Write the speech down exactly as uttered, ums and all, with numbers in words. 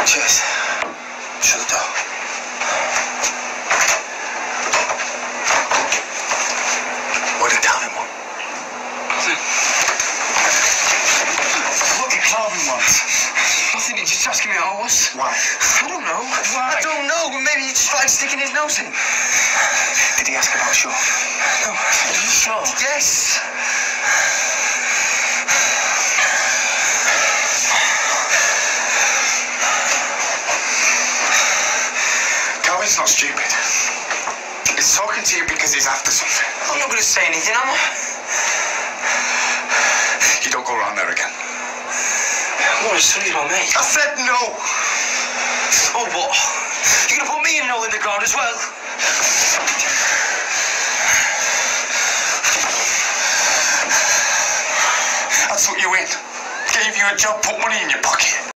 Cheers. Shut the door. What did Calvin want? Nothing. What did Calvin want? Nothing, he's just asking me how I was. Why? I don't know. Why? I don't know, but maybe he just tried sticking his nose in. Did he ask about Shaw? No. Are you sure? Yes. Calvin's not stupid. He's talking to you because he's after something. I'm not going to say anything, am I? You don't go around there again. What a silly about me. I said no. Oh, what? You're going to put me in an hole in the ground as well? I took you in, gave you a job, put money in your pocket.